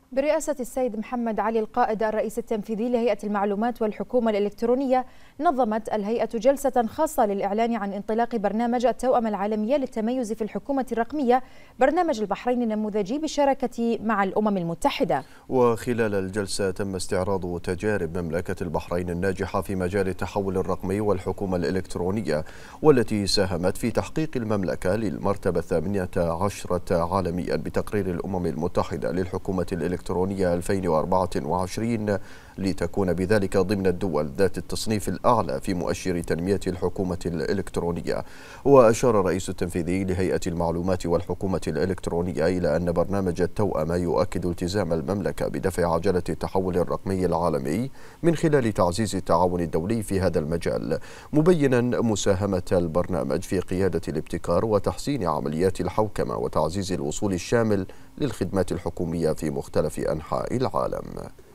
برئاسة السيد محمد علي القائد الرئيس التنفيذي لهيئة المعلومات والحكومة الإلكترونية، نظمت الهيئة جلسة خاصة للإعلان عن انطلاق برنامج التوأمة العالمية للتميز في الحكومة الرقمية، برنامج البحرين النموذجي بالشراكة مع الأمم المتحدة. وخلال الجلسة تم استعراض تجارب مملكة البحرين الناجحة في مجال التحول الرقمي والحكومة الإلكترونية، والتي ساهمت في تحقيق المملكة للمرتبة 18 عالميا بتقرير الأمم المتحدة للحكومة الإلكترونية 2024، لتكون بذلك ضمن الدول ذات التصنيف الأعلى في مؤشر تنمية الحكومة الإلكترونية. وأشار الرئيس التنفيذي لهيئة المعلومات والحكومة الإلكترونية إلى أن برنامج التوأمة يؤكد التزام المملكة بدفع عجلة التحول الرقمي العالمي من خلال تعزيز التعاون الدولي في هذا المجال، مبينا مساهمة البرنامج في قيادة الابتكار وتحسين عمليات الحوكمة وتعزيز الوصول الشامل للخدمات الحكومية في مختلف أنحاء العالم.